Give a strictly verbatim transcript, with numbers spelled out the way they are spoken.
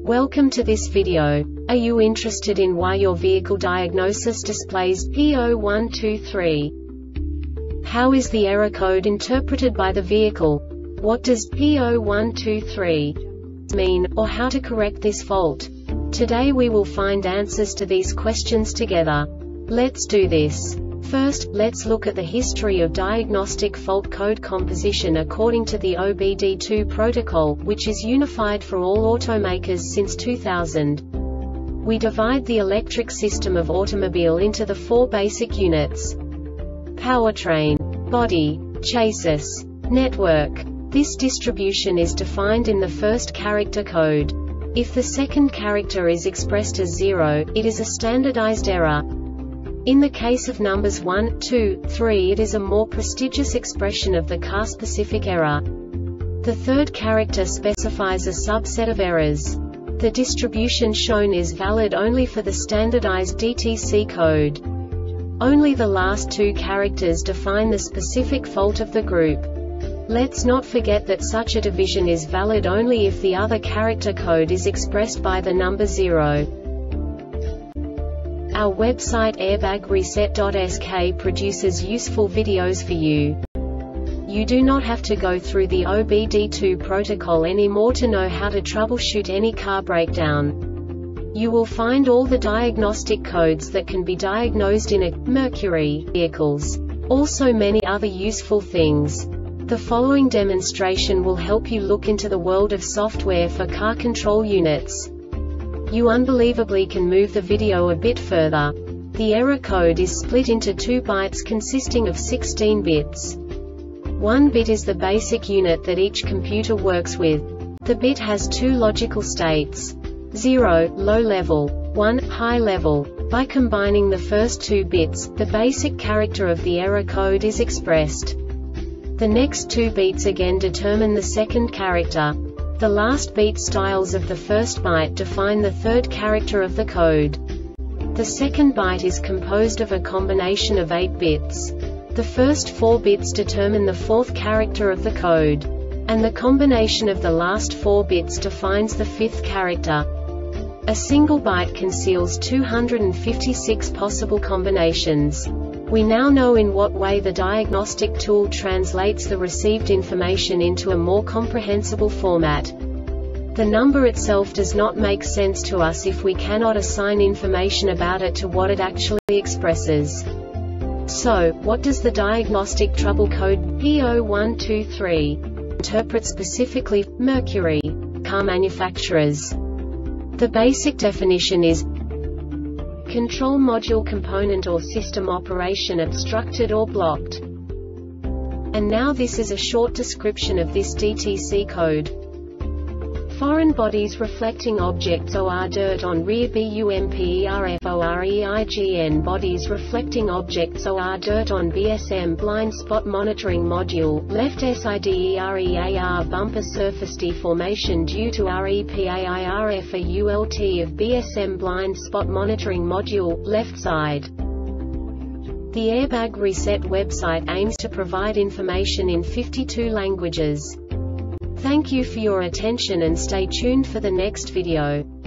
Welcome to this video. Are you interested in why your vehicle diagnosis displays P zero one two three? How is the error code interpreted by the vehicle? What does P zero one two three mean, or how to correct this fault? Today we will find answers to these questions together. Let's do this. First, let's look at the history of diagnostic fault code composition according to the O B D two protocol, which is unified for all automakers since two thousand. We divide the electric system of automobile into the four basic units: powertrain, body, chassis, network. This distribution is defined in the first character code. If the second character is expressed as zero, it is a standardized error. In the case of numbers one, two, three, it is a more prestigious expression of the car-specific error. The third character specifies a subset of errors. The distribution shown is valid only for the standardized D T C code. Only the last two characters define the specific fault of the group. Let's not forget that such a division is valid only if the other character code is expressed by the number zero. Our website airbag reset dot S K produces useful videos for you. You do not have to go through the O B D two protocol anymore to know how to troubleshoot any car breakdown. You will find all the diagnostic codes that can be diagnosed in a Mercury vehicles. Also many other useful things. The following demonstration will help you look into the world of software for car control units. You unbelievably can move the video a bit further. The error code is split into two bytes consisting of sixteen bits. One bit is the basic unit that each computer works with. The bit has two logical states: zero, low level, one, high level. By combining the first two bits, the basic character of the error code is expressed. The next two beats again determine the second character. The last beat styles of the first byte define the third character of the code. The second byte is composed of a combination of eight bits. The first four bits determine the fourth character of the code. And the combination of the last four bits defines the fifth character. A single byte conceals two hundred fifty-six possible combinations. We now know in what way the diagnostic tool translates the received information into a more comprehensible format. The number itself does not make sense to us if we cannot assign information about it to what it actually expresses. So, what does the diagnostic trouble code P zero one two three interpret specifically for Mercury car manufacturers? The basic definition is control module component or system operation obstructed or blocked. And now this is a short description of this D T C code. Foreign bodies reflecting objects or dirt on rear bumperf oreign bodies reflecting objects or dirt on B S M blind spot monitoring module, left siderear bumper surface deformation due to repairf a U L T of B S M blind spot monitoring module, left side. The Airbag Reset website aims to provide information in fifty-two languages. Thank you for your attention and stay tuned for the next video.